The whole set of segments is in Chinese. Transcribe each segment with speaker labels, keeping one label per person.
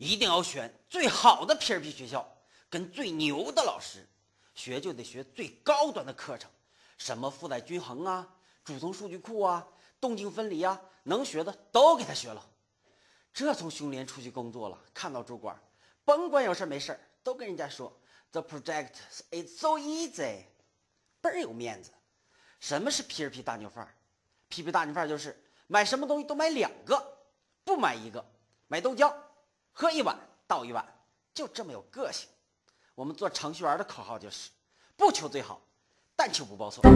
Speaker 1: 一定要选最好的 PHP 学校，跟最牛的老师，学就得学最高端的课程，什么负载均衡啊、主动数据库啊、动静分离啊，能学的都给他学了。这从熊联出去工作了，看到主管，甭管有事没事都跟人家说 The project is so easy， 倍儿有面子。什么是 PHP 大牛范儿 ？PHP 大牛范儿就是买什么东西都买两个，不买一个。买豆浆，喝一碗倒一碗，就这么有个性。我们做程序员的口号就是不求最好，但求不报错。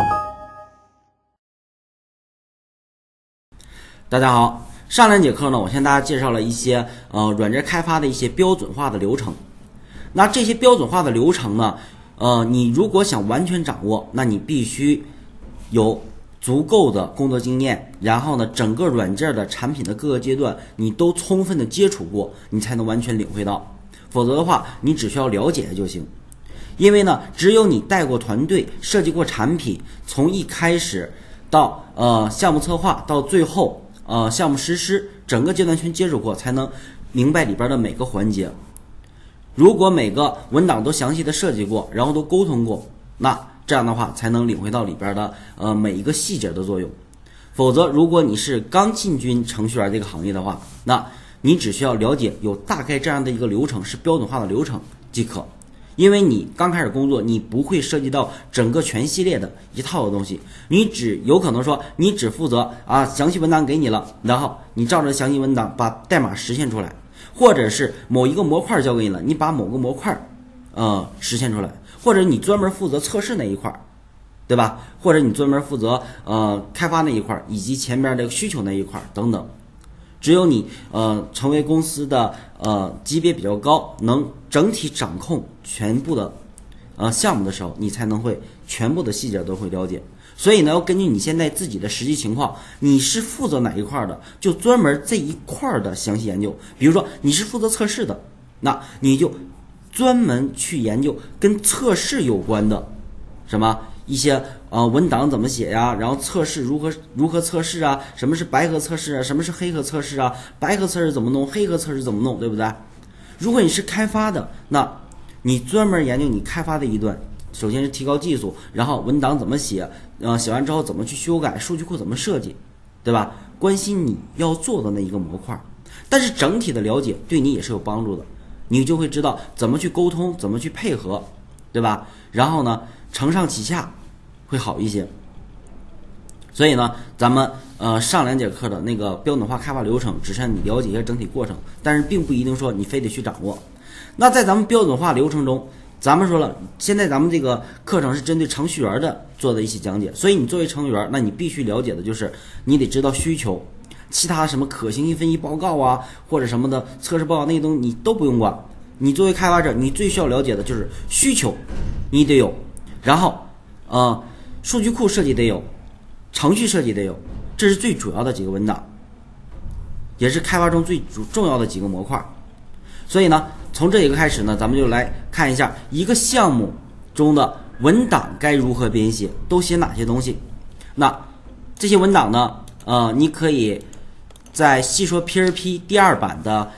Speaker 2: 大家好，上2节课呢，我向大家介绍了一些软件开发的一些标准化的流程。那这些标准化的流程呢，你如果想完全掌握，那你必须有足够的工作经验，然后呢，整个软件的产品的各个阶段你都充分的接触过，你才能完全领会到。否则的话，你只需要了解就行。因为呢，只有你带过团队，设计过产品，从一开始到项目策划到最后项目实施，整个阶段全接触过，才能明白里边的每个环节。如果每个文档都详细的设计过，然后都沟通过，那这样的话才能领会到里边的每一个细节的作用。否则如果你是刚进军程序员这个行业的话，那你只需要了解有大概这样的一个流程，是标准化的流程即可。因为你刚开始工作，你不会涉及到整个全系列的一套的东西，你只有可能说你只负责详细文档给你了，然后你照着详细文档把代码实现出来，或者是某一个模块交给你了，你把某个模块实现出来，或者你专门负责测试那一块，对吧？或者你专门负责开发那一块，以及前面这个需求那一块等等。只有你成为公司的级别比较高，能整体掌控全部的项目的时候，你才能会全部的细节都会了解。所以呢，要根据你现在自己的实际情况，你是负责哪一块的，就专门这一块的详细研究。比如说你是负责测试的，那你就专门去研究跟测试有关的什么一些文档怎么写呀，然后测试如何测试啊，什么是白盒测试啊，什么是黑盒测试啊，白盒测试怎么弄，黑盒测试怎么弄，对不对？如果你是开发的，那你专门研究你开发的一段，首先是提高技术，然后文档怎么写，写完之后怎么去修改，数据库怎么设计，对吧？关心你要做的那一个模块，但是整体的了解对你也是有帮助的，你就会知道怎么去沟通，怎么去配合，对吧？然后呢，承上启下会好一些。所以呢，咱们上2节课的那个标准化开发流程，只是让你了解一下整体过程，但是并不一定说你非得去掌握。那在咱们标准化流程中，咱们说了，现在咱们这个课程是针对程序员的做的一些讲解，所以你作为程序员，那你必须了解的就是你得知道需求，其他什么可行性分析报告啊，或者什么的测试报告那些东西你都不用管。你作为开发者，你最需要了解的就是需求，你得有，然后数据库设计得有，程序设计得有，这是最主要的几个文档，也是开发中最重要的几个模块。所以呢，从这一个开始呢，咱们就来看一下一个项目中的文档该如何编写，都写哪些东西。那这些文档呢，你可以在细说 PHP 第2版的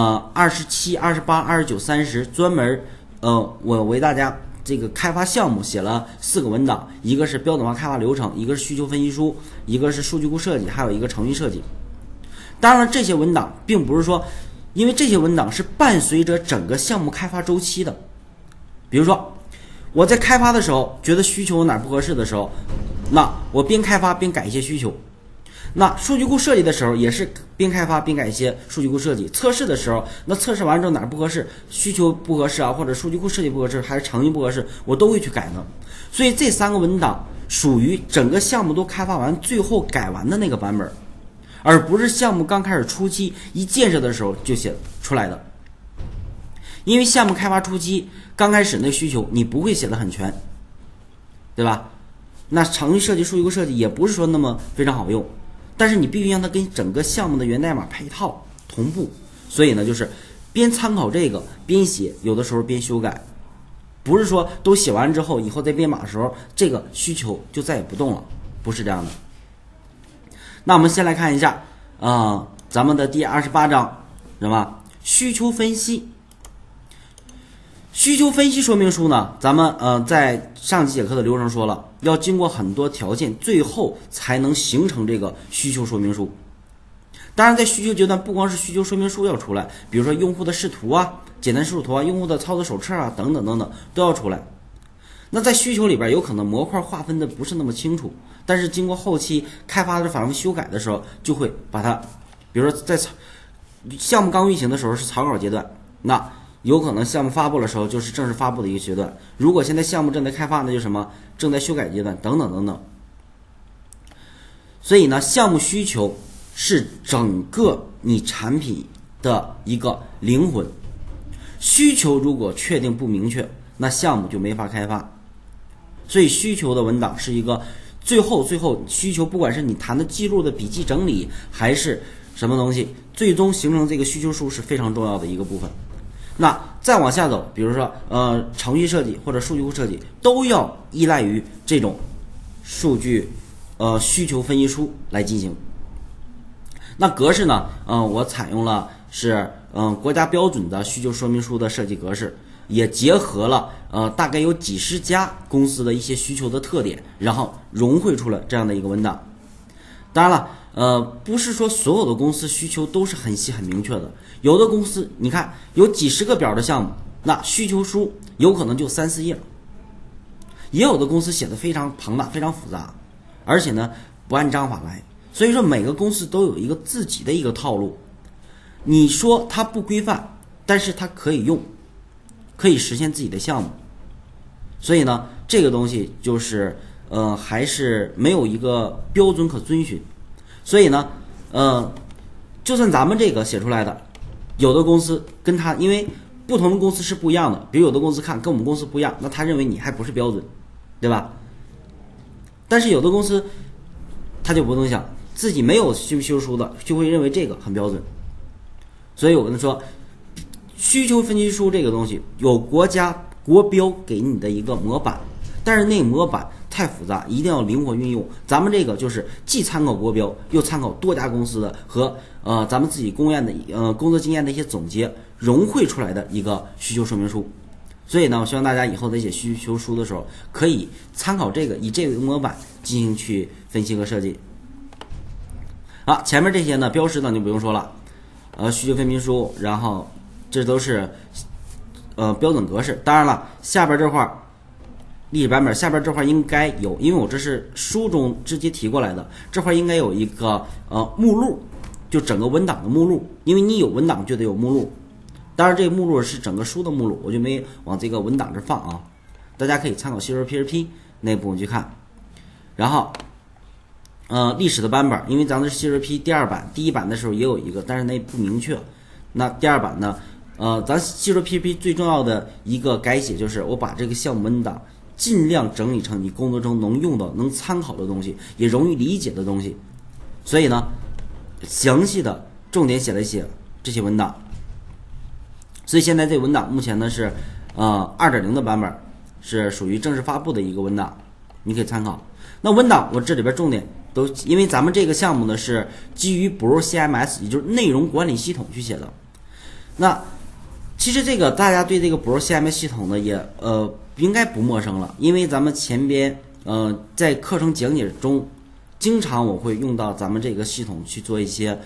Speaker 2: 27、28、29、30专门我为大家这个开发项目写了4个文档，一个是标准化开发流程，一个是需求分析书，一个是数据库设计，还有一个程序设计。当然这些文档并不是说，因为这些文档是伴随着整个项目开发周期的。比如说我在开发的时候觉得需求哪不合适的时候，那我边开发边改一些需求。那数据库设计的时候也是边开发边改一些数据库设计。测试的时候，那测试完之后哪不合适，需求不合适啊，或者数据库设计不合适，还是程序不合适，我都会去改呢。所以这3个文档属于整个项目都开发完最后改完的那个版本，而不是项目刚开始初期一建设的时候就写出来的。因为项目开发初期刚开始那需求你不会写得很全，对吧？那程序设计、数据库设计也不是说那么非常好用，但是你必须让它跟整个项目的源代码配套同步。所以呢，就是边参考这个边写，有的时候边修改，不是说都写完之后以后在编码的时候这个需求就再也不动了，不是这样的。那我们先来看一下咱们的第28章，是吧？ 需求分析。需求分析说明书呢，咱们在上几节课的流程说了，要经过很多条件，最后才能形成这个需求说明书。当然，在需求阶段，不光是需求说明书要出来，比如说用户的视图啊、简单示图啊、用户的操作手册啊等等等等都要出来。那在需求里边，有可能模块划分的不是那么清楚，但是经过后期开发的反复修改的时候，就会把它，比如说在项目刚运行的时候是草稿阶段，那有可能项目发布的时候就是正式发布的一个阶段。如果现在项目正在开发，那就什么正在修改阶段等等等等。所以呢，项目需求是整个你产品的一个灵魂。需求如果确定不明确，那项目就没法开发。所以需求的文档是一个最后需求，不管是你谈的记录的笔记整理还是什么东西，最终形成这个需求书是非常重要的一个部分。那再往下走，比如说程序设计或者数据库设计，都要依赖于这种数据需求分析书来进行。那格式呢，我采用了是国家标准的需求说明书的设计格式，也结合了大概有几十家公司的一些需求的特点，然后融汇出了这样的一个文档。当然了，不是说所有的公司需求都是很细很明确的，有的公司你看有几十个表的项目，那需求书有可能就3-4页，也有的公司写的非常庞大非常复杂，而且呢不按章法来。所以说每个公司都有一个自己的一个套路，你说它不规范，但是它可以用，可以实现自己的项目。所以呢这个东西就是还是没有一个标准可遵循。所以呢就算咱们这个写出来的，有的公司跟他，因为不同的公司是不一样的，比如有的公司看跟我们公司不一样，那他认为你还不是标准，对吧？但是有的公司他就不能想，自己没有需求书的就会认为这个很标准。所以我跟他说，需求分析书这个东西有国家国标给你的一个模板，但是那个模板太复杂，一定要灵活运用。咱们这个就是既参考国标，又参考多家公司的和咱们自己工作经验的一些总结，融汇出来的一个需求说明书。所以呢，我希望大家以后在写需求书的时候，可以参考这个，以这个模板进行去分析和设计。好，前面这些呢，标识呢就不用说了，需求说明书，然后这都是标准格式。当然了，下边这块历史版本下边这块应该有，因为我这是书中直接提过来的，这块应该有一个目录，就整个文档的目录，因为你有文档就得有目录。当然这个目录是整个书的目录，我就没往这个文档这放啊，大家可以参考 C++PHP 那部分去看。然后历史的版本，因为咱们是 C++P 第2版，第1版的时候也有一个，但是那不明确。那第2版呢咱 C++PHP 最重要的一个改写就是我把这个项目文档尽量整理成你工作中能用到能参考的东西，也容易理解的东西。所以呢详细的重点写了一些这些文档。所以现在这文档目前呢是2.0 的版本，是属于正式发布的一个文档，你可以参考。那文档我这里边重点都，因为咱们这个项目呢是基于 Bro CMS， 也就是内容管理系统去写的。那其实这个大家对这个 Bro CMS 系统呢也应该不陌生了，因为咱们前边在课程讲解中经常我会用到咱们这个系统去做一些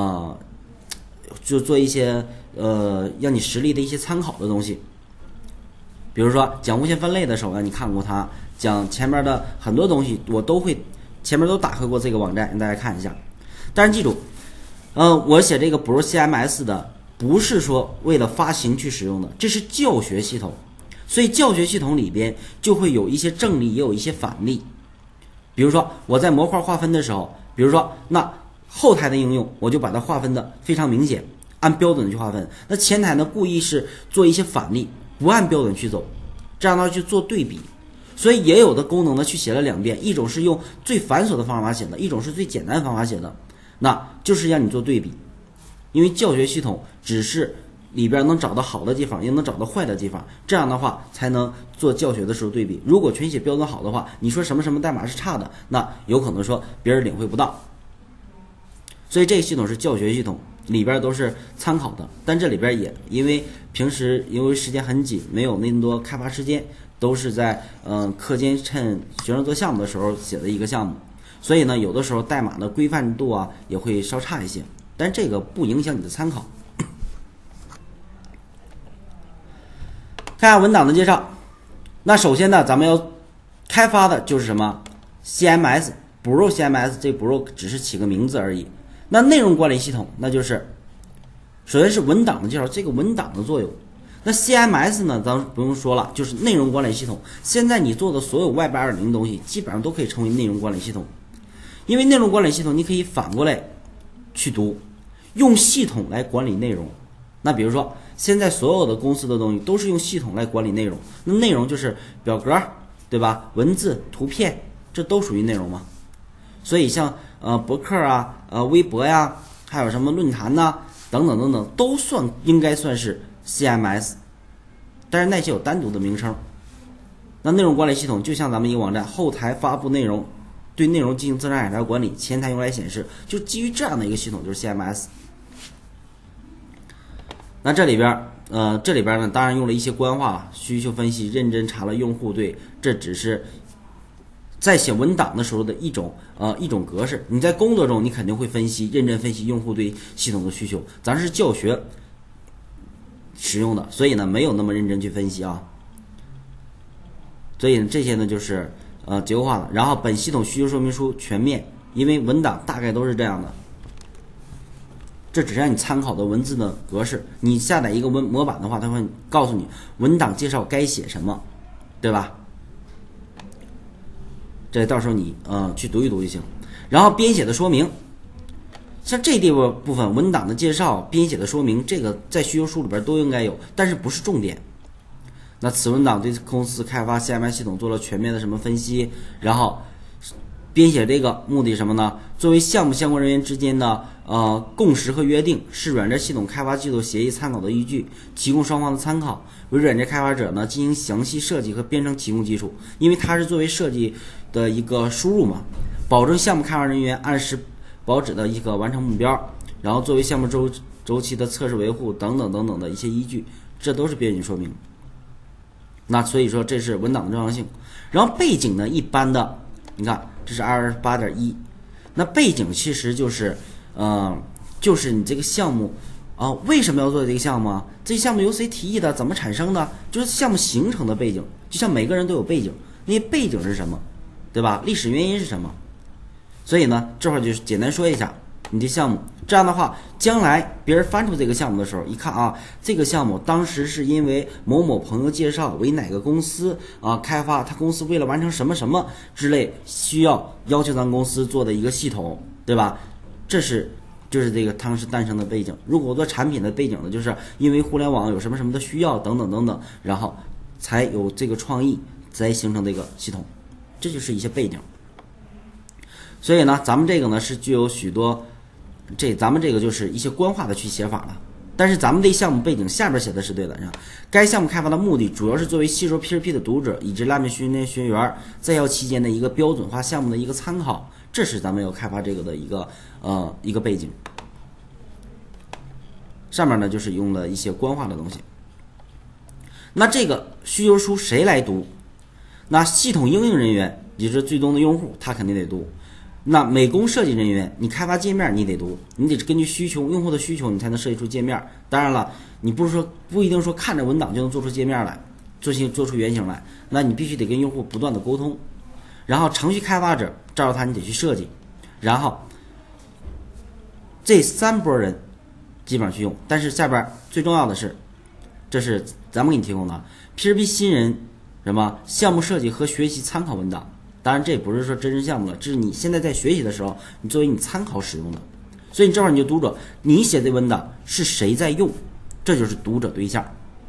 Speaker 2: 就做一些让你实例的一些参考的东西。比如说讲物线分类的时候你看过它，讲前面的很多东西我都会前面都打开过这个网站让大家看一下。但是记住我写这个 Bro CMS 的不是说为了发行去使用的，这是教学系统，所以教学系统里边就会有一些正例也有一些反例。比如说我在模块划分的时候，比如说那后台的应用我就把它划分的非常明显，按标准去划分。那前台呢故意是做一些反例，不按标准去走，这样呢去做对比。所以也有的功能呢去写了2遍，一种是用最繁琐的方法写的，一种是最简单的方法写的，那就是让你做对比。因为教学系统只是里边能找到好的地方，也能找到坏的地方，这样的话才能做教学的时候对比。如果全写标准好的话，你说什么什么代码是差的，那有可能说别人领会不到。所以这个系统是教学系统， 里边都是参考的，但这里边也因为平时因为时间很紧，没有那么多开发时间，都是在课间趁学生做项目的时候写的一个项目，所以呢有的时候代码的规范度啊也会稍差一些，但这个不影响你的参考。看下文档的介绍，那首先呢咱们要开发的就是什么 CMS Bro CMS， 这 Bro 只是起个名字而已。那内容管理系统那就是首先是文档的介绍，这个文档的作用。那 CMS 呢咱不用说了，就是内容管理系统。现在你做的所有 Web 2.0 的东西基本上都可以称为内容管理系统，因为内容管理系统你可以反过来去读，用系统来管理内容。那比如说现在所有的公司的东西都是用系统来管理内容，那内容就是表格对吧，文字图片，这都属于内容嘛。所以像博客啊微博呀，还有什么论坛呐等等等等，都应该算是 CMS， 但是那些有单独的名称。那内容管理系统就像咱们一个网站后台发布内容，对内容进行自然海查管理，前台用来显示，就基于这样的一个系统就是 CMS。那这里边呢当然用了一些官话，需求分析，认真查了用户对，这只是在写文档的时候的一种格式。你在工作中你肯定会认真分析用户对系统的需求，咱是教学使用的，所以呢没有那么认真去分析啊。所以这些呢就是结构化的。然后本系统需求说明书全面，因为文档大概都是这样的，这只是让你参考的文字的格式。你下载一个模板的话，它会告诉你文档介绍该写什么，对吧？这到时候你去读一读就行。然后编写的说明，像这地方部分文档的介绍、编写的说明，这个在需求书里边都应该有，但是不是重点。那此文档对公司开发 CMS 系统做了全面的什么分析，然后编写这个目的什么呢？作为项目相关人员之间的共识和约定，是软件系统开发技术协议参考的依据，提供双方的参考，为软件开发者呢进行详细设计和编程提供基础。因为它是作为设计的一个输入嘛，保证项目开发人员按时保质的一个完成目标，然后作为项目周期的测试维护等等等等的一些依据，这都是编辑说明。那所以说这是文档的重要性。然后背景呢，一般的你看这是 28.1， 那背景其实就是就是你这个项目为什么要做这个项目啊？这项目由谁提议的？怎么产生的？就是项目形成的背景。就像每个人都有背景，那些背景是什么，对吧？历史原因是什么？所以呢，这会儿就是简单说一下你的项目。这样的话，将来别人翻出这个项目的时候，一看啊，这个项目当时是因为某某朋友介绍，为哪个公司开发，他公司为了完成什么什么之类，要求咱公司做的一个系统，对吧？就是这个当时诞生的背景。如果做产品的背景呢，就是因为互联网有什么什么的需要等等等等，然后才有这个创意，才形成这个系统，这就是一些背景。所以呢，咱们这个呢是具有许多咱们这个就是一些官话的去写法了。但是咱们这项目背景下边写的是对的，该项目开发的目的主要是作为吸收 PHP 的读者以及拉面训练学员在校期间的一个标准化项目的一个参考，这是咱们要开发这个的一个背景。上面呢就是用了一些官话的东西。那这个需求书谁来读？那系统应用人员，也就是最终的用户，他肯定得读。那美工设计人员，你开发界面你得读，你得根据用户的需求，你才能设计出界面。当然了，你不一定说看着文档就能做出界面来，做出原型来，那你必须得跟用户不断的沟通。然后程序开发者照着它你得去设计，然后这3波人基本上去用。但是下边最重要的是，这是咱们给你提供的 PHP 新人项目设计和学习参考文档。当然这不是说真实项目了，这是你现在在学习的时候你作为你参考使用的。所以你这会儿你就读者，你写这文档是谁在用，这就是读者对象。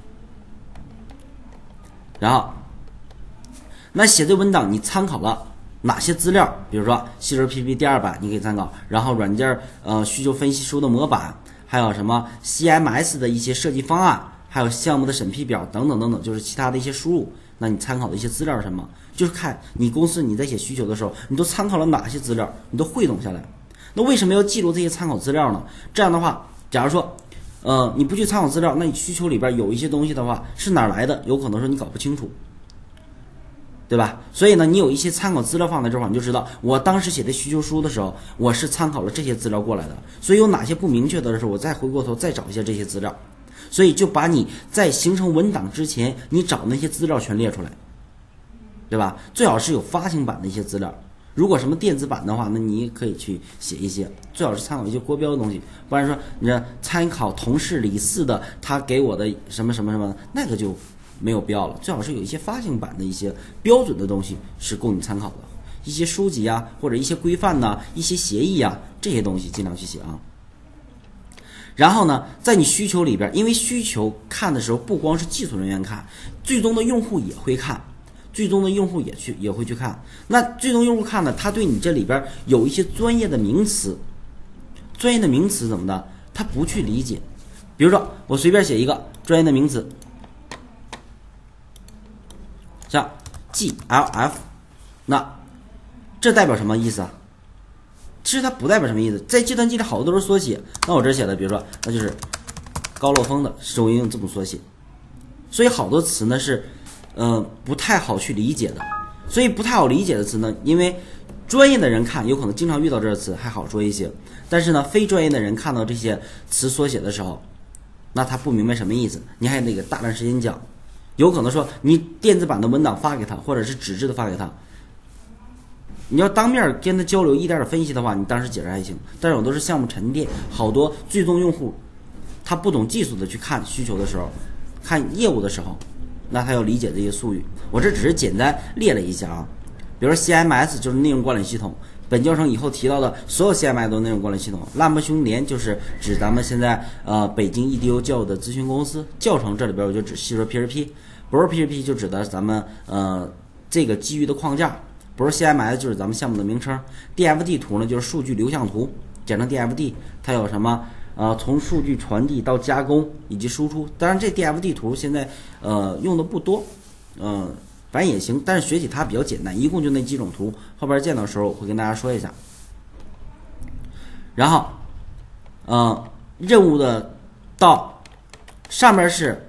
Speaker 2: 然后那写这文档你参考了哪些资料？比如说吸收 PHP 第2版你可以参考，然后软件需求分析书的模板，还有什么 CMS 的一些设计方案，还有项目的审批表等等等等，就是其他的一些输入。那你参考的一些资料是什么？就是看你公司你在写需求的时候，你都参考了哪些资料，你都汇总下来。那为什么要记录这些参考资料呢？这样的话， 假如说，你不去参考资料，那你需求里边有一些东西的话是哪来的？有可能说你搞不清楚，对吧？所以呢，你有一些参考资料放在这块，你就知道我当时写的需求书的时候，我是参考了这些资料过来的。所以有哪些不明确的时候，我再回过头再找一些这些资料。所以就把你在形成文档之前，你找那些资料全列出来，对吧？最好是有发行版的一些资料。如果什么电子版的话，那你可以去写一些，最好是参考一些国标的东西，不然说你这参考同事李四的他给我的什么什么什么，那个就没有必要了。最好是有一些发行版的一些标准的东西是供你参考的，一些书籍啊，或者一些规范呐、一些协议啊，这些东西尽量去写啊。然后呢，在你需求里边，因为需求看的时候不光是技术人员看，最终的用户也会看。最终的用户也会去看，那最终用户看呢，他对你这里边有一些专业的名词怎么的，他不去理解。比如说我随便写一个专业的名词，像 GLF， 那这代表什么意思啊？其实它不代表什么意思，在计算机里好多都是缩写，那我这写的比如说那就是高漏风的是我用这种缩写，所以好多词呢是不太好去理解的。所以不太好理解的词呢，因为专业的人看有可能经常遇到这个词还好说一些，但是呢非专业的人看到这些词缩写的时候，那他不明白什么意思，你还得给大量时间讲。有可能说你电子版的文档发给他，或者是纸质的发给他，你要当面跟他交流一点点分析的话，你当时解释还行。但是我都是项目沉淀，好多最终用户他不懂技术的去看需求的时候，看业务的时候，那他要理解这些术语。我这只是简单列了一下啊，比如说 CMS 就是内容管理系统，本教程以后提到的所有 CMS 都是内容管理系统。LAMP 兄联就是指咱们现在北京 EDU 教育的咨询公司，教程这里边我就只细说 PHP， 不是 PHP 就指的咱们这个基于的框架，不是 CMS 就是咱们项目的名称。DFD 图呢就是数据流向图，简称 DFD， 它有什么从数据传递到加工以及输出。当然这 DFD 图现在用的不多，反正也行，但是学习它比较简单，一共就那几种图，后边见到的时候我会跟大家说一下。然后任务的到上面是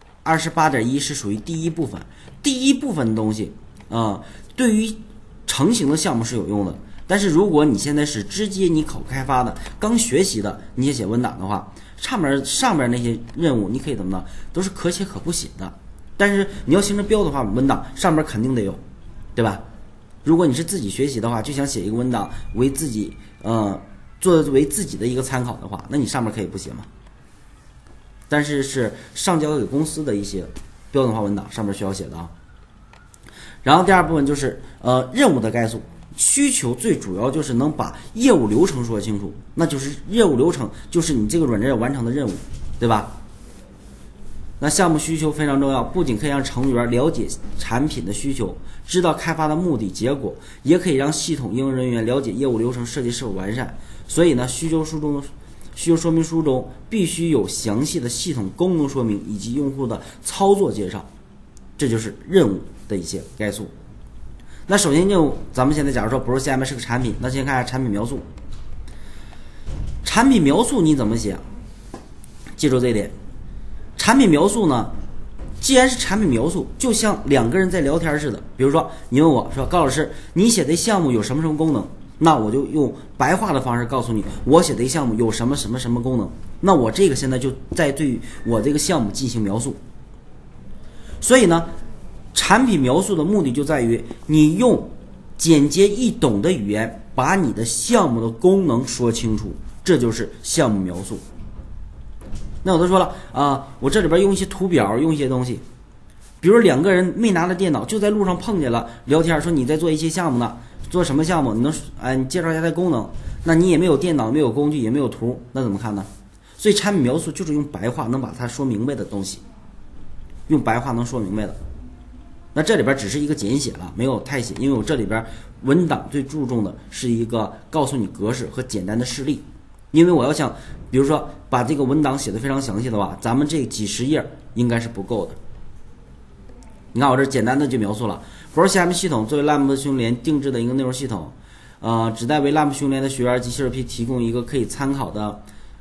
Speaker 2: 28.1 是属于第一部分，第一部分的东西对于成型的项目是有用的，但是如果你现在是直接你考开发的刚学习的，你写文档的话，上面那些任务你可以怎么呢，都是可写可不写的。但是你要形成标的话，文档上面肯定得有，对吧？如果你是自己学习的话，就想写一个文档为自己作为自己的一个参考的话，那你上面可以不写嘛。但是是上交给公司的一些标准化文档上面需要写的啊。然后第二部分就是任务的概述，需求最主要就是能把业务流程说清楚，那就是业务流程就是你这个软件要完成的任务，对吧？那项目需求非常重要，不仅可以让成员了解产品的需求，知道开发的目的结果，也可以让系统应用人员了解业务流程设计是否完善。所以呢，需求说明书中必须有详细的系统功能说明以及用户的操作介绍，这就是任务的一些概述。那首先任务，咱们现在假如说不是 CMS 是个产品，那先看一下产品描述。产品描述你怎么写？记住这一点。产品描述呢，既然是产品描述，就像两个人在聊天似的。比如说你问我说，高老师你写的项目有什么什么功能，那我就用白话的方式告诉你我写的项目有什么什么什么功能，那我这个现在就在对我这个项目进行描述。所以呢，产品描述的目的就在于你用简洁易懂的语言把你的项目的功能说清楚，这就是项目描述。那我都说了我这里边用一些图表，用一些东西，比如两个人没拿着电脑，就在路上碰见了，聊天说你在做一些项目呢，做什么项目？你你介绍一下它的功能。那你也没有电脑，没有工具，也没有图，那怎么看呢？所以产品描述就是用白话能把它说明白的东西，用白话能说明白的。那这里边只是一个简写了，没有太写，因为我这里边文档最注重的是一个告诉你格式和简单的示例。因为我要想比如说把这个文档写得非常详细的话，咱们这几十页应该是不够的。你看我这简单的就描述了，不是 CM 系统作为 LAMP 兄联定制的一个内容系统，旨在为 LAMP 兄联的学员及 CRP 提供一个可以参考的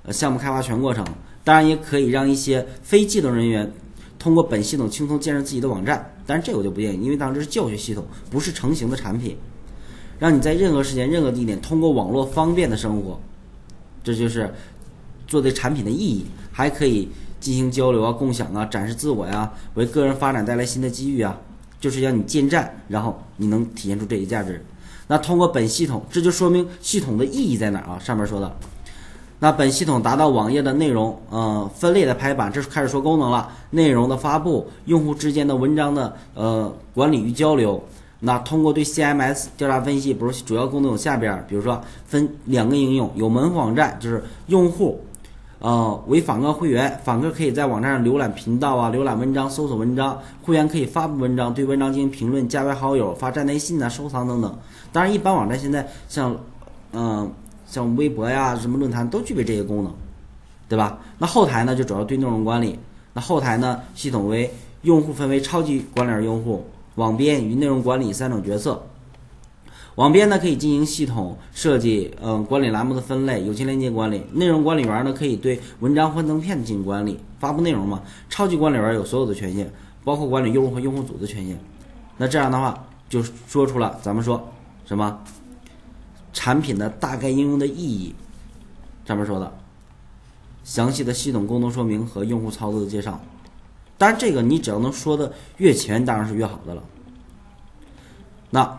Speaker 2: 项目开发全过程。当然也可以让一些非技能人员通过本系统轻松建设自己的网站，但是这个我就不建议，因为当时是教学系统，不是成型的产品，让你在任何时间任何地点通过网络方便的生活，这就是做这产品的意义。还可以进行交流啊、共享啊、展示自我呀，为个人发展带来新的机遇啊，就是让你建站，然后你能体现出这一价值。那通过本系统，这就说明系统的意义在哪儿啊？上面说的，那本系统达到网页的内容分类的排版，这是开始说功能了，内容的发布，用户之间的文章的管理与交流。那通过对 CMS 调查分析，比如主要功能有下边，比如说分2个应用，有门户网站，就是用户为访客会员，访客可以在网站上浏览频道啊，浏览文章，搜索文章，会员可以发布文章，对文章进行评论，加为好友，发站内信啊，收藏等等。当然一般网站现在像微博呀、什么论坛都具备这些功能，对吧？那后台呢就主要对内容管理。那后台呢，系统为用户分为超级管理员用户、网编与内容管理3种角色。网编呢可以进行系统设计，管理栏目的分类、友情链接管理。内容管理员呢可以对文章幻灯片进行管理，发布内容嘛。超级管理员有所有的权限，包括管理用户和用户组的权限。那这样的话就说出了咱们说什么产品的大概应用的意义，上面说的详细的系统功能说明和用户操作的介绍。当然这个你只要能说的越全当然是越好的了。那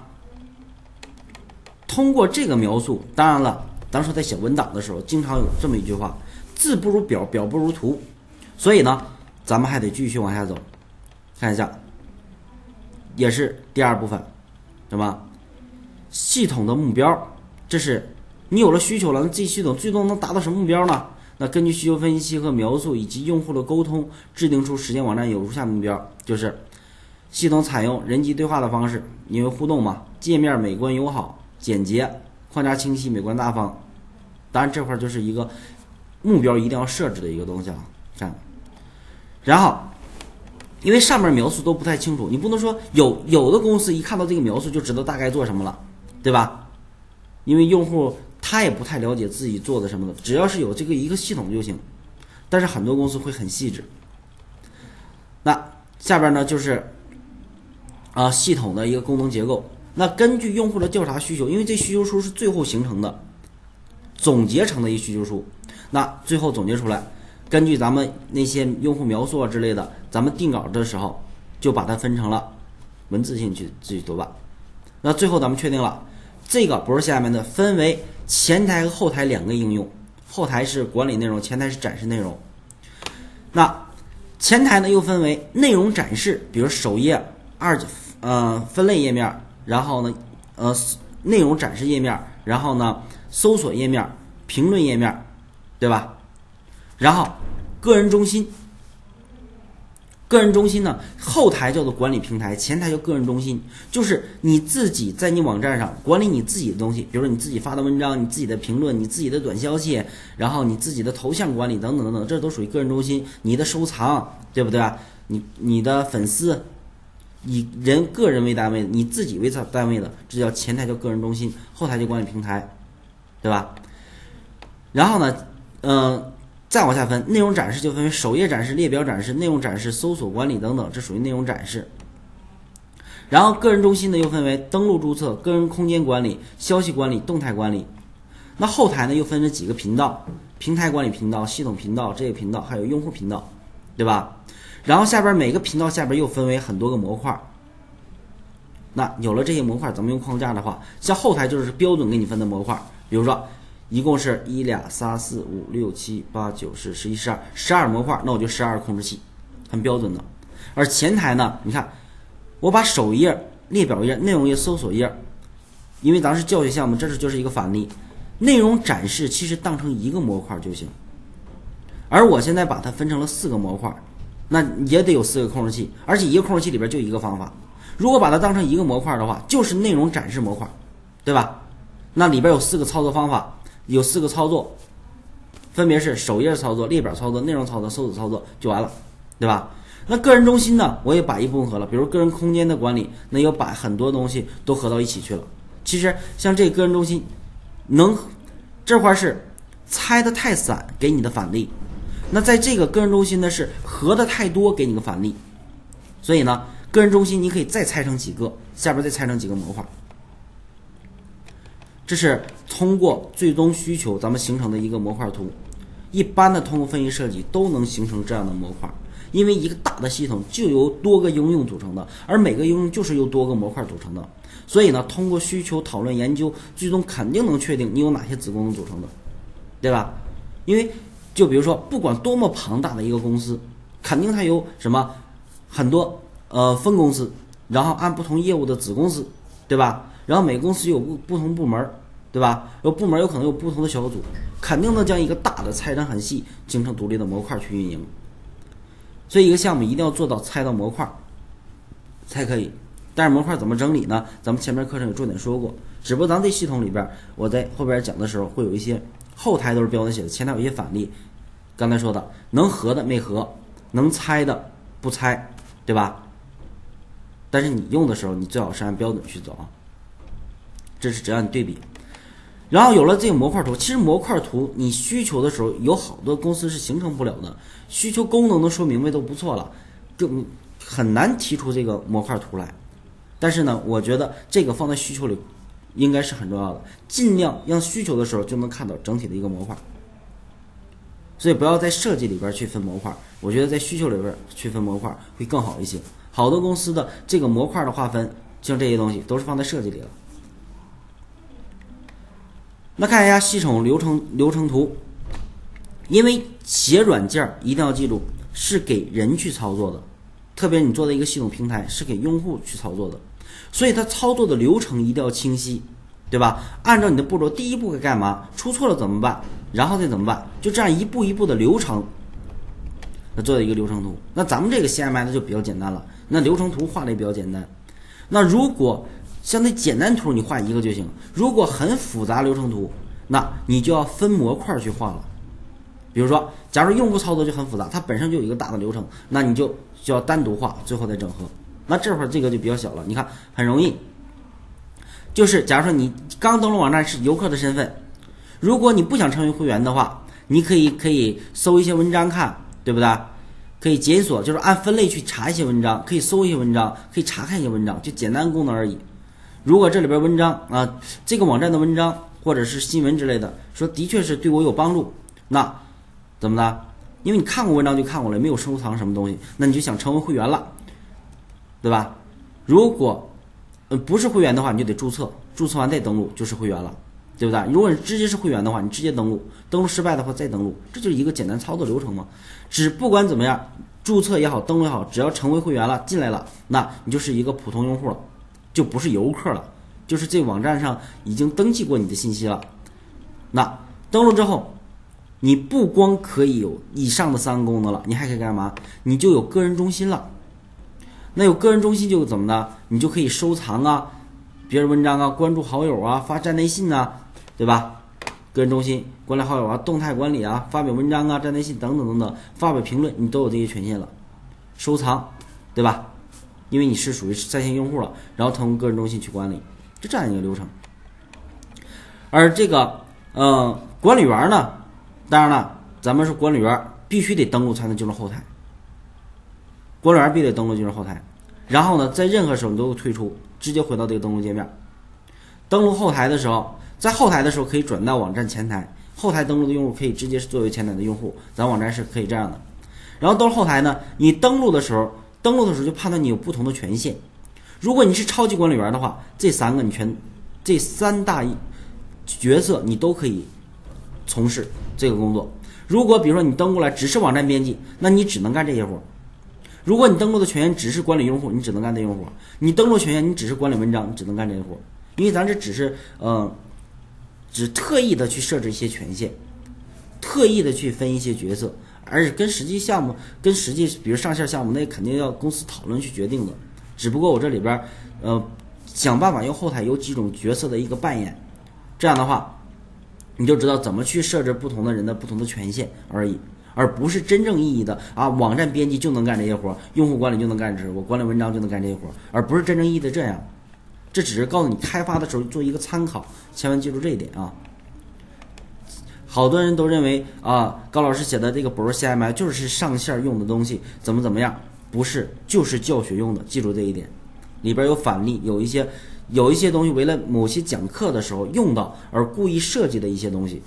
Speaker 2: 通过这个描述，当然了，当时在写文档的时候经常有这么一句话，字不如表，表不如图。所以呢咱们还得继续往下走，看一下也是第2部分，什么系统的目标。这是你有了需求了，那这系统最终能达到什么目标呢？那根据需求分析和描述以及用户的沟通，制定出实现网站有如下目标，就是系统采用人机对话的方式，因为互动嘛，界面美观友好、简洁、框架清晰、美观大方。当然这块就是一个目标一定要设置的一个东西啊，看。然后因为上面描述都不太清楚，你不能说有的公司一看到这个描述就知道大概做什么了，对吧？因为用户他也不太了解自己做的什么的，只要是有这个一个系统就行。但是很多公司会很细致。那下边呢就是系统的一个功能结构。那根据用户的调查需求，因为这需求书是最后形成的，总结成的一需求书。那最后总结出来，根据咱们那些用户描述啊之类的，咱们定稿的时候就把它分成了文字性去自己读吧。那最后咱们确定了，这个不是下面的，分为前台和后台2个应用，后台是管理内容，前台是展示内容。那前台呢又分为内容展示，比如首页分类页面，然后呢内容展示页面，然后呢搜索页面、评论页面，对吧？然后个人中心，个人中心呢，后台叫做管理平台，前台叫个人中心，就是你自己在你网站上管理你自己的东西，比如说你自己发的文章、你自己的评论、你自己的短消息，然后你自己的头像管理等等等等，这都属于个人中心。你的收藏，对不对啊？你的粉丝，以个人为单位，你自己为单位的，这叫前台叫个人中心，后台就管理平台，对吧？然后呢，再往下分，内容展示就分为首页展示、列表展示、内容展示、搜索管理等等，这属于内容展示。然后个人中心呢又分为登录注册、个人空间管理、消息管理、动态管理。那后台呢又分成几个频道，平台管理频道、系统频道、这个频道还有用户频道，对吧？然后下边每个频道下边又分为很多个模块。那有了这些模块，咱们用框架的话，像后台就是标准给你分的模块，比如说一共是1、2、3、4、5、6、7、8、9、10、11、12模块，那我就12控制器，很标准的。而前台呢，你看我把首页、列表页、内容页、搜索页，因为咱是教学项目，这就是一个反例，内容展示其实当成一个模块就行，而我现在把它分成了4个模块，那也得有4个控制器，而且一个控制器里边就一个方法。如果把它当成一个模块的话，就是内容展示模块，对吧？那里边有4个操作方法，有4个操作，分别是首页操作、列表操作、内容操作、搜索操作，就完了，对吧？那个人中心呢，我也把一部分合了，比如个人空间的管理，那又把很多东西都合到一起去了。其实像这个个人中心这块是拆的太散给你的返利，那在这个个人中心呢是合的太多给你个返利，所以呢个人中心你可以再拆成几个，下边再拆成几个模块。这是通过最终需求咱们形成的一个模块图，一般的通过分析设计都能形成这样的模块，因为一个大的系统就由多个应用组成的，而每个应用就是由多个模块组成的，所以呢通过需求讨论研究，最终肯定能确定你有哪些子功能组成的，对吧？因为就比如说不管多么庞大的一个公司，肯定它有什么很多分公司，然后按不同业务的子公司，对吧？然后每个公司有不同部门，对吧？有部门有可能有不同的小组，肯定能将一个大的拆成很细，形成独立的模块去运营。所以一个项目一定要做到拆到模块才可以。但是模块怎么整理呢？咱们前面课程有重点说过，只不过咱这系统里边，我在后边讲的时候会有一些后台都是标准写的，前台有一些返利。刚才说的能合的没合，能拆的不拆，对吧？但是你用的时候，你最好是按标准去走啊。这是只让你对比。然后有了这个模块图，其实模块图你需求的时候，有好多公司是形成不了的，需求功能都说明白都不错了，更很难提出这个模块图来。但是呢，我觉得这个放在需求里应该是很重要的，尽量让需求的时候就能看到整体的一个模块。所以不要在设计里边去分模块，我觉得在需求里边去分模块会更好一些。好多公司的这个模块的划分，像这些东西都是放在设计里了。那看一下系统流程图，因为写软件一定要记住是给人去操作的，特别你做的一个系统平台是给用户去操作的，所以它操作的流程一定要清晰，对吧？按照你的步骤，第一步该干嘛，出错了怎么办，然后再怎么办，就这样一步一步的流程，那做的一个流程图。那咱们这个 CMS 就比较简单了，那流程图画的也比较简单。那如果相对简单图你画一个就行，如果很复杂流程图，那你就要分模块去画了。比如说假如用户操作就很复杂，它本身就有一个大的流程，那你就要单独画，最后再整合。那这会儿这个就比较小了，你看很容易，就是假如说你刚登录网站是游客的身份，如果你不想成为会员的话，你可以搜一些文章看，对不对？可以解锁，就是按分类去查一些文章，可以搜一些文章，可以查看一些文章，就简单功能而已。如果这里边文章啊，这个网站的文章或者是新闻之类的，说的确是对我有帮助，那怎么呢？因为你看过文章就看过了，没有收藏什么东西，那你就想成为会员了，对吧？如果不是会员的话，你就得注册，注册完再登录就是会员了，对不对？如果你直接是会员的话，你直接登录，登录失败的话再登录，这就是一个简单操作流程嘛。不管怎么样，注册也好，登录也好，只要成为会员了，进来了，那你就是一个普通用户了，就不是游客了，就是这网站上已经登记过你的信息了。那登录之后，你不光可以有以上的3个功能了，你还可以干嘛？你就有个人中心了。那有个人中心就怎么呢？你就可以收藏啊，别人文章啊，关注好友啊，发站内信啊，对吧？个人中心管理好友啊，动态管理啊，发表文章啊，站内信等等等等，发表评论你都有这些权限了。收藏，对吧？因为你是属于在线用户了，然后通过个人中心去管理，就这样一个流程。而这个管理员呢，当然了，咱们是管理员必须得登录才能进入后台，管理员必须得登录进入后台，然后呢在任何时候你都退出，直接回到这个登录界面。登录后台的时候，在后台的时候可以转到网站前台，后台登录的用户可以直接是作为前台的用户，咱网站是可以这样的。然后到后台呢，你登录的时候就判断你有不同的权限。如果你是超级管理员的话，这3大角色你都可以从事这个工作。如果比如说你登录来只是网站编辑，那你只能干这些活。如果你登录的权限只是管理用户，你只能干这用户。你登录权限你只是管理文章，你只能干这些活。因为咱这只是只特意的去设置一些权限，特意的去分一些角色，而跟实际项目比如上线项目，那肯定要公司讨论去决定的。只不过我这里边想办法用后台有几种角色的一个扮演，这样的话你就知道怎么去设置不同的人的不同的权限而已，而不是真正意义的网站编辑就能干这些活，用户管理就能干这些活，管理文章就能干这些活，而不是真正意义的这样。这只是告诉你开发的时候做一个参考，千万记住这一点啊。 好多人都认为高老师写的这个博 CML 就是上线用的东西，怎么样？不是，就是教学用的，记住这一点。里边有反例，有一些东西为了某些讲课的时候用到而故意设计的一些东西。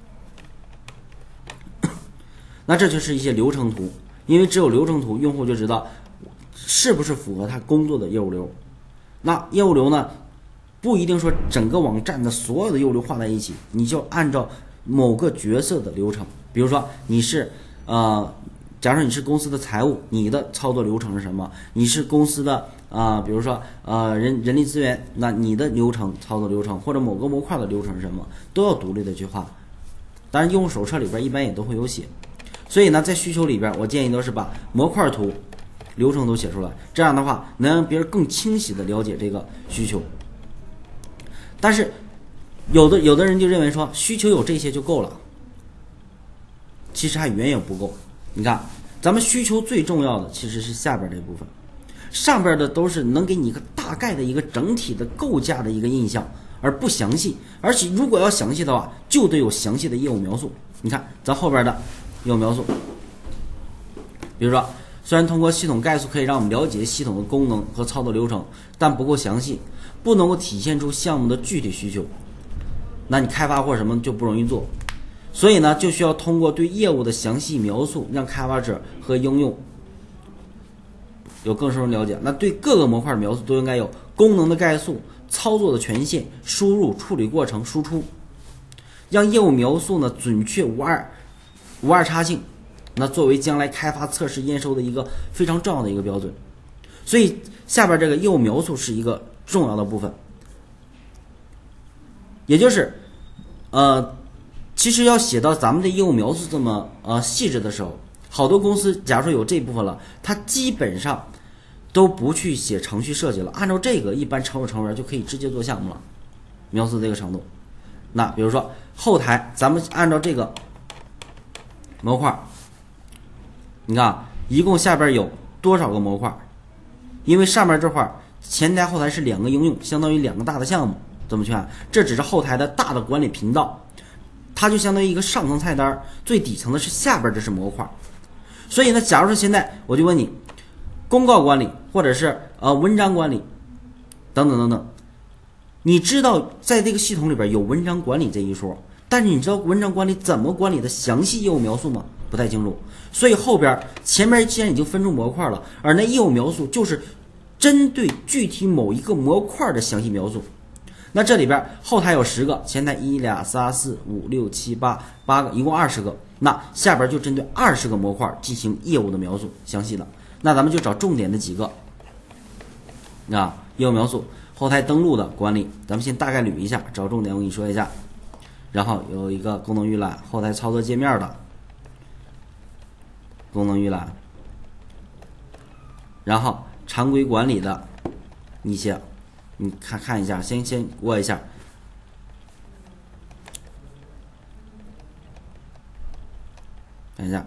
Speaker 2: 那这就是一些流程图，因为只有流程图，用户就知道是不是符合他工作的业务流。那业务流呢，不一定说整个网站的所有的业务流画在一起，你就按照某个角色的流程，比如说你是假如你是公司的财务，你的操作流程是什么？你是公司的比如说人力资源，那你的流程操作流程或者某个模块的流程是什么，都要独立的去画。当然用户手册里边一般也都会有写。所以呢，在需求里边，我建议都是把模块图、流程都写出来，这样的话能让别人更清晰的了解这个需求。但是有的人就认为说需求有这些就够了，其实还远远不够。你看，咱们需求最重要的其实是下边这部分，上边的都是能给你一个大概的一个整体的构架的一个印象，而不详细。而且如果要详细的话，就得有详细的业务描述。你看咱后边的业务描述，比如说虽然通过系统概述可以让我们了解系统的功能和操作流程，但不够详细，不能够体现出项目的具体需求，那你开发或什么就不容易做。所以呢，就需要通过对业务的详细描述，让开发者和应用有更深入了解。那对各个模块的描述都应该有功能的概述、操作的权限、输入、处理过程、输出，让业务描述呢准确无二差性，那作为将来开发、测试、验收的一个非常重要的一个标准。所以下边这个业务描述是一个重要的部分，也就是其实要写到咱们的业务描述这么细致的时候，好多公司假如说有这部分了，它基本上都不去写程序设计了，按照这个一般成员就可以直接做项目了，描述这个程度。那比如说后台，咱们按照这个模块，你看一共下边有多少个模块？因为上面这块前台后台是两个应用，相当于两个大的项目，怎么去看？这只是后台的大的管理频道，它就相当于一个上层菜单，最底层的是下边这是模块。所以呢，假如说现在我就问你，公告管理或者是文章管理等等等等，你知道在这个系统里边有文章管理这一说，但是你知道文章管理怎么管理的详细业务描述吗？不太清楚。所以前面既然已经分出模块了，而那业务描述就是针对具体某一个模块的详细描述。那这里边后台有10个，前台1、2、3、4、5、6、7、8个，一共20个。那下边就针对20个模块进行业务的描述，详细的。那咱们就找重点的几个业务描述。后台登录的管理，咱们先大概捋一下，找重点我跟你说一下。然后有一个功能预览，后台操作界面的功能预览，然后常规管理的一些，你看一下，先过一下。看一下，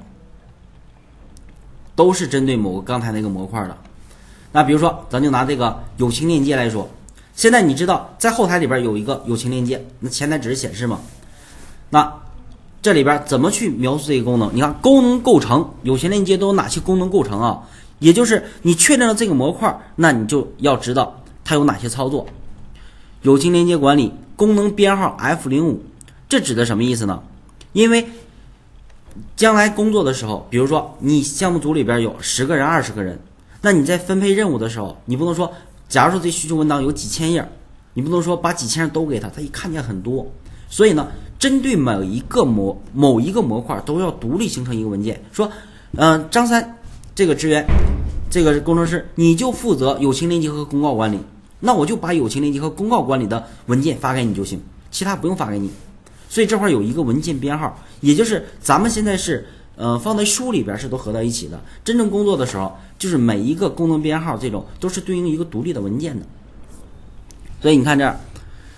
Speaker 2: 都是针对某个刚才那个模块的。那比如说咱就拿这个友情链接来说，现在你知道在后台里边有一个友情链接，那前台只是显示嘛，那这里边怎么去描述这个功能？你看功能构成，友情链接都有哪些功能构成啊？也就是你确认了这个模块，那你就要知道它有哪些操作。友情连接管理功能编号 F05， 这指的什么意思呢？因为将来工作的时候，比如说你项目组里边有10个人、20个人，那你在分配任务的时候，你不能说，假如说这需求文档有几千页，你不能说把几千页都给他一看见很多。所以呢，针对某一个模块都要独立形成一个文件，说张三这个职员，这个工程师，你就负责友情连接和公告管理，那我就把友情连接和公告管理的文件发给你就行，其他不用发给你。所以这块有一个文件编号，也就是咱们现在是放在书里边是都合在一起的，真正工作的时候就是每一个功能编号这种都是对应一个独立的文件的。所以你看这儿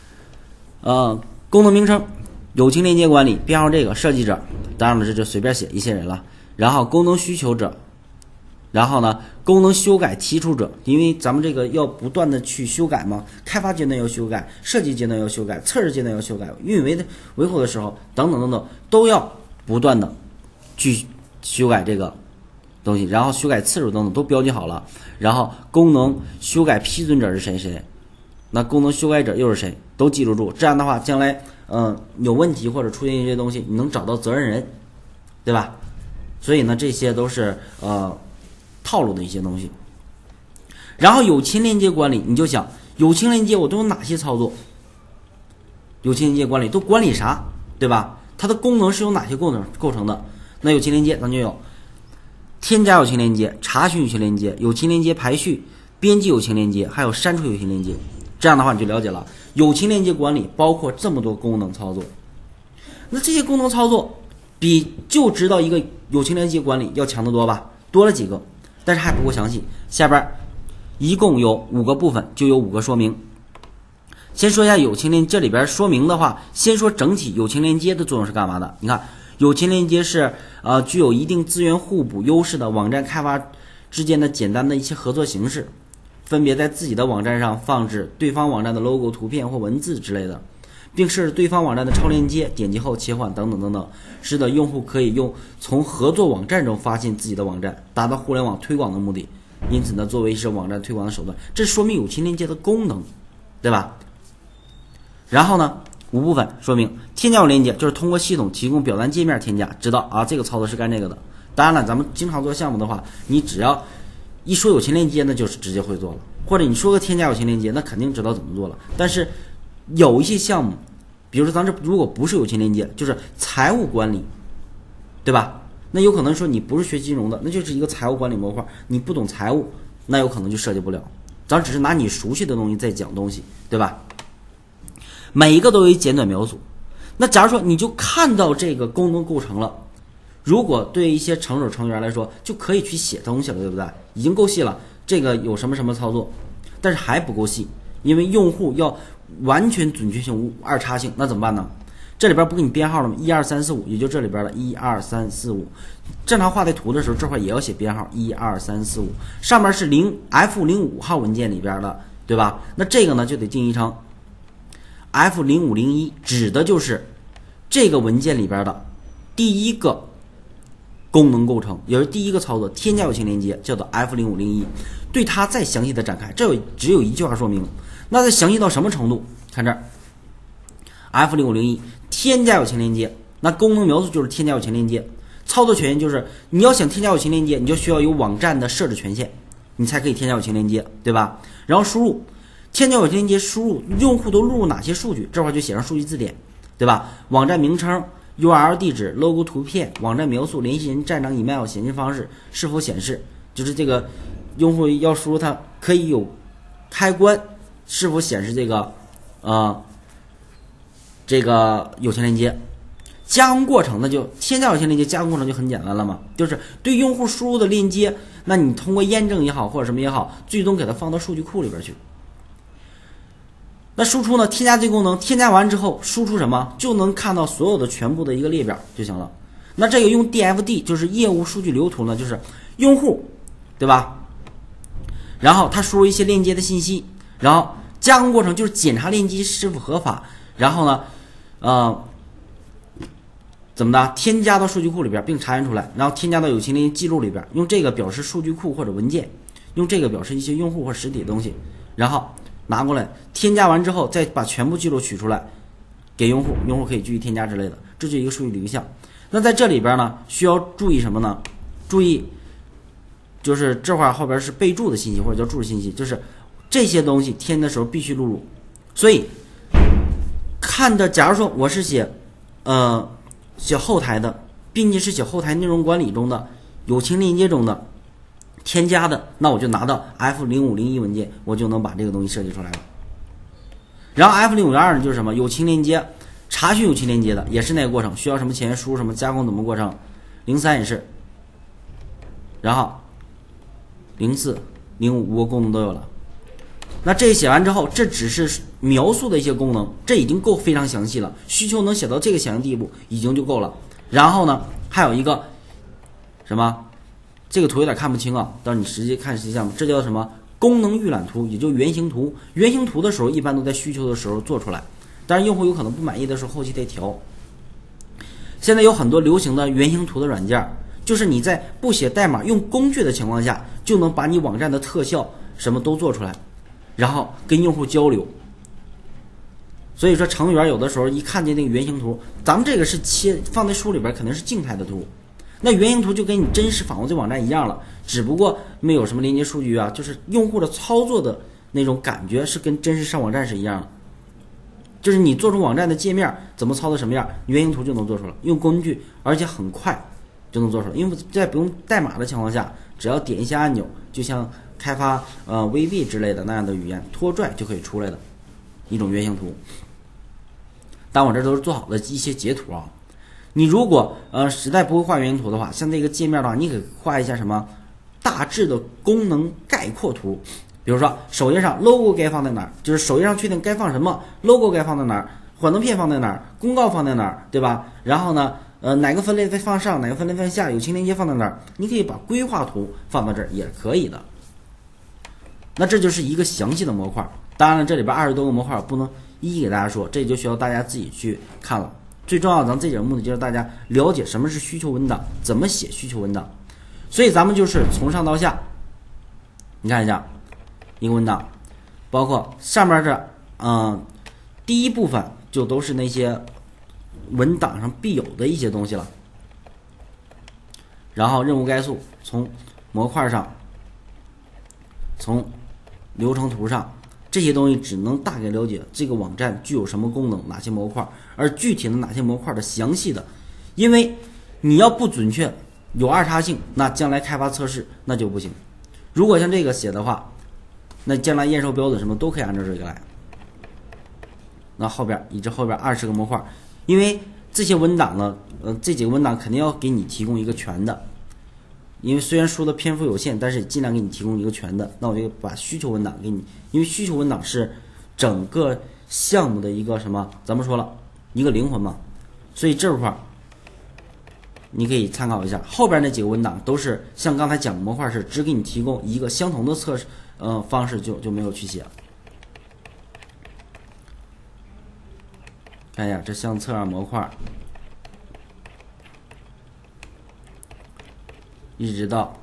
Speaker 2: 功能名称友情连接管理编号，这个设计者，当然了这就随便写一些人了，然后功能需求者然后呢，功能修改提出者，因为咱们这个要不断的去修改嘛，开发阶段要修改，设计阶段要修改，测试阶段要修改，运维护的时候等等等等都要不断的去修改这个东西，然后修改次数等等都标记好了，然后功能修改批准者是谁，那功能修改者又是谁，都记录住。这样的话，将来有问题或者出现一些东西，你能找到责任人，对吧？所以呢，这些都是套路的一些东西。然后友情链接管理，你就想友情链接我都有哪些操作？友情链接管理都管理啥，对吧？它的功能是由哪些构成的？那友情链接咱就有添加友情链接、查询友情链接、友情链接排序、编辑友情链接，还有删除友情链接。这样的话你就了解了友情链接管理包括这么多功能操作。那这些功能操作比就知道一个友情链接管理要强得多吧，多了几个，但是还不够详细。下边一共有5个部分，就有5个说明。先说一下友情链接，这里边说明的话，先说整体友情链接的作用是干嘛的。你看友情链接是具有一定资源互补优势的网站开发之间的简单的一些合作形式，分别在自己的网站上放置对方网站的 logo、图片或文字之类的，并设置对方网站的超链接，点击后切换等等等等，使得用户可以用从合作网站中发现自己的网站，达到互联网推广的目的。因此呢，作为是网站推广的手段，这说明友情链接的功能，对吧？然后呢，5部分说明添加友链接就是通过系统提供表单界面添加，知道啊这个操作是干这个的。当然了，咱们经常做项目的话，你只要一说友情链接，那就是直接会做了，或者你说个添加友情链接，那肯定知道怎么做了。但是有一些项目，比如说咱这如果不是友情链接，就是财务管理，对吧？那有可能说你不是学金融的，那就是一个财务管理模块，你不懂财务，那有可能就设计不了。咱只是拿你熟悉的东西在讲东西，对吧？每一个都有一简短描述。那假如说你就看到这个功能构成了，如果对一些成手成员来说，就可以去写东西了，对不对？已经够细了，这个有什么什么操作，但是还不够细，因为用户要完全准确性、无二差性，那怎么办呢？这里边不给你编号了吗？1、2、3、4、5，也就这里边了1、2、3、4、5。正常画在图的时候，这块也要写编号1、2、3、4、5，上面是F05号文件里边的，对吧？那这个呢就得定义成F0501，指的就是这个文件里边的第一个功能构成，也是第一个操作，添加友情链接，叫做 F0501。对它再详细的展开，这只有一句话说明。那再详细到什么程度？看这儿 ，F0501 添加友情链接，那功能描述就是添加友情链接，操作权限就是你要想添加友情链接，你就需要有网站的设置权限，你才可以添加友情链接，对吧？然后输入添加友情链接，输入用户都录入哪些数据，这块就写上数据字典，对吧？网站名称、URL 地址、logo 图片、网站描述、联系人、站长、email、显示方式是否显示，就是这个用户要输入它可以有开关是否显示这个友情链接。加工过程那就添加友情链接，加工过程就很简单了嘛，就是对用户输入的链接，那你通过验证也好或者什么也好，最终给它放到数据库里边去。那输出呢，添加这个功能，添加完之后输出什么，就能看到所有的全部的一个列表就行了。那这个用 DFD 就是业务数据流图呢，就是用户，对吧？然后他输入一些链接的信息，然后加工过程就是检查链接是否合法，然后呢怎么的添加到数据库里边并查询出来，然后添加到友情链接记录里边，用这个表示数据库或者文件，用这个表示一些用户或实体的东西，然后拿过来添加完之后再把全部记录取出来给用户，用户可以继续添加之类的，这就是一个数据流向。那在这里边呢需要注意什么呢？注意就是这块后边是备注的信息或者叫注释信息，就是这些东西填的时候必须录入。所以看的假如说我是写后台的，并且是写后台内容管理中的友情链接中的添加的，那我就拿到 F0501 文件，我就能把这个东西设计出来了。然后 F0502 呢就是什么友情链接，查询友情链接的也是那个过程，需要什么前沿输入什么加工怎么过程。03也是，然后04、05个功能都有了。那这写完之后，这只是描述的一些功能，这已经够非常详细了，需求能写到这个详细地步已经就够了。然后呢还有一个什么这个图有点看不清啊，但是你实际看实际项目，这叫什么功能预览图，也就原型图。原型图的时候一般都在需求的时候做出来，但是用户有可能不满意的时候后期得调。现在有很多流行的原型图的软件，就是你在不写代码用工具的情况下，就能把你网站的特效什么都做出来，然后跟用户交流。所以说程序员有的时候一看见那个原型图，咱们这个是放在书里边肯定是静态的图，那原型图就跟你真实访问这网站一样了，只不过没有什么连接数据啊，就是用户的操作的那种感觉是跟真实上网站是一样的，就是你做出网站的界面怎么操作什么样，原型图就能做出来，用工具而且很快就能做出来，因为在不用代码的情况下，只要点一些按钮，就像开发VB 之类的那样的语言拖拽就可以出来的一种原型图。但我这都是做好的一些截图啊。你如果实在不会画原型图的话，像这个界面的话，你可以画一下什么大致的功能概括图。比如说首页上 logo 该放在哪儿，就是首页上确定该放什么 logo 该放在哪儿，幻灯片放在哪儿，公告放在哪儿，对吧？然后呢哪个分类再放上，哪个分类放下，友情链接放在哪儿，你可以把规划图放到这儿也可以的。那这就是一个详细的模块。当然了，这里边20多个模块不能一一给大家说，这就需要大家自己去看了。最重要的，咱们这节目的就是大家了解什么是需求文档，怎么写需求文档。所以咱们就是从上到下，你看一下一个文档，包括上面这第一部分就都是那些文档上必有的一些东西了。然后任务概述，从模块上，从流程图上，这些东西只能大概了解这个网站具有什么功能，哪些模块，而具体的哪些模块的详细的，因为你要不准确有二差性，那将来开发测试那就不行。如果像这个写的话，那将来验收标准什么都可以按照这个来。那后边以及后边20个模块，因为这些文档呢，这几个文档肯定要给你提供一个全的，因为虽然说的篇幅有限，但是尽量给你提供一个全的。那我就把需求文档给你，因为需求文档是整个项目的一个什么，咱们说了一个灵魂嘛，所以这块你可以参考一下。后边那几个文档都是像刚才讲的模块是只给你提供一个相同的测试方式，就没有去写。看一下这相册模块，一直到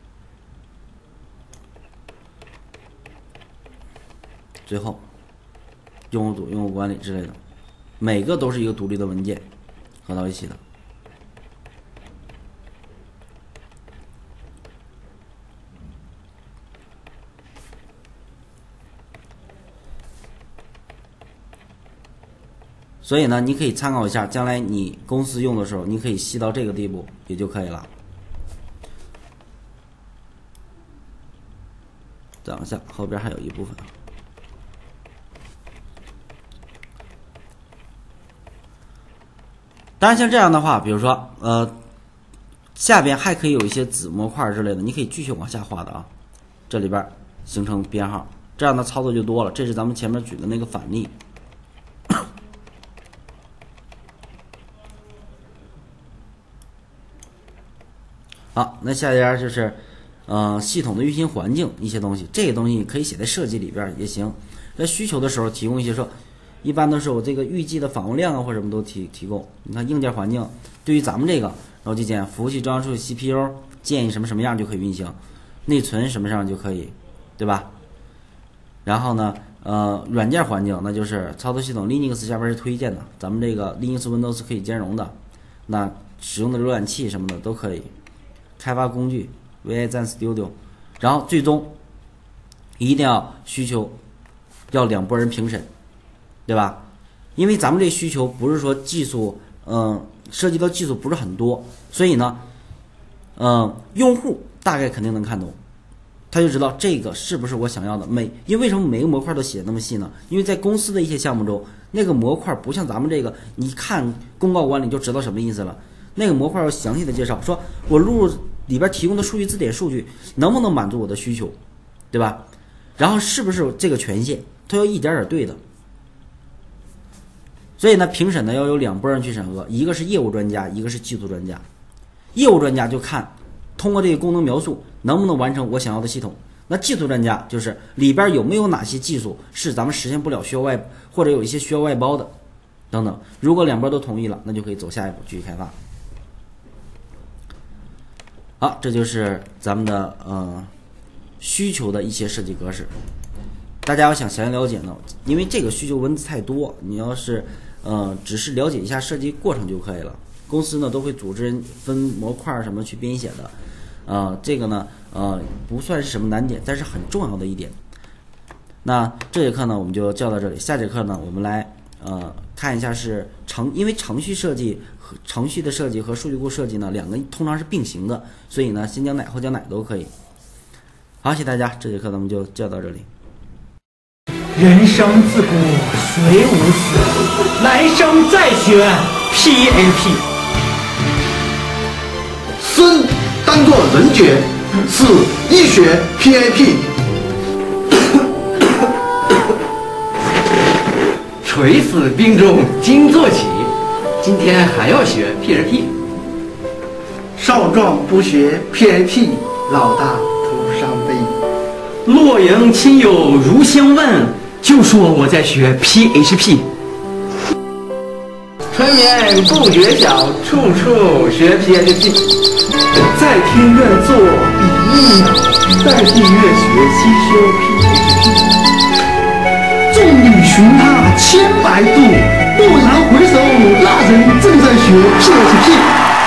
Speaker 2: 最后用户组、用户管理之类的，每个都是一个独立的文件合到一起的。所以呢，你可以参考一下，将来你公司用的时候，你可以细到这个地步也就可以了。再往下，后边还有一部分。当然，像这样的话，比如说下边还可以有一些子模块之类的，你可以继续往下画的啊。这里边形成编号，这样的操作就多了。这是咱们前面举的那个反例。好，那下边就是系统的运行环境一些东西，这些东西你可以写在设计里边也行。在需求的时候提供一些说，一般都是我这个预计的访问量啊或者什么都提供。你看硬件环境，对于咱们这个逻辑键、服务器中央处理 CPU 建议什么什么样就可以运行，内存什么样就可以，对吧？然后呢软件环境那就是操作系统 Linux 下边是推荐的，咱们这个 Linux、Windows 可以兼容的，那使用的浏览器什么的都可以。开发工具 VI Zen Studio， 然后最终一定要需求要2拨人评审，对吧？因为咱们这需求不是说技术涉及到技术不是很多，所以呢用户大概肯定能看懂，他就知道这个是不是我想要的。因为为什么每个模块都写那么细呢？因为在公司的一些项目中，那个模块不像咱们这个你看公告管理就知道什么意思了，那个模块要详细的介绍，说我录入里边提供的数据字典数据能不能满足我的需求，对吧？然后是不是这个权限，它要一点点对的。所以呢，评审呢要有2拨人去审核，一个是业务专家，一个是技术专家。业务专家就看通过这个功能描述能不能完成我想要的系统。那技术专家就是里边有没有哪些技术是咱们实现不了需要外，或者有一些需要外包的等等。如果两边都同意了，那就可以走下一步继续开发。好，这就是咱们的需求的一些设计格式。大家要想详细了解呢，因为这个需求文字太多，你要是只是了解一下设计过程就可以了。公司呢都会组织人分模块什么去编写的，这个呢不算是什么难点，但是很重要的一点。那这节课呢我们就教到这里，下节课呢我们来看一下是因为程序的设计和数据库设计呢两个通常是并行的，所以呢先讲哪后讲哪都可以。好，谢谢大家，这节课咱们就教到这里。
Speaker 3: 人生自古谁无死，来生再学 PAP。
Speaker 4: 生当作人爵，死亦学 PAP。
Speaker 5: 垂死病中惊坐起，今天还要学 PHP。
Speaker 4: 少壮不学 PAP， 老大徒伤悲。
Speaker 3: 洛阳亲友如相问，就说我在学 PHP。
Speaker 5: 春眠不觉晓，处处学 PHP。
Speaker 4: 在天愿作比翼鸟，在地愿学吸收 PHP。众里寻他千百度，蓦然回首，那人正在学 PHP。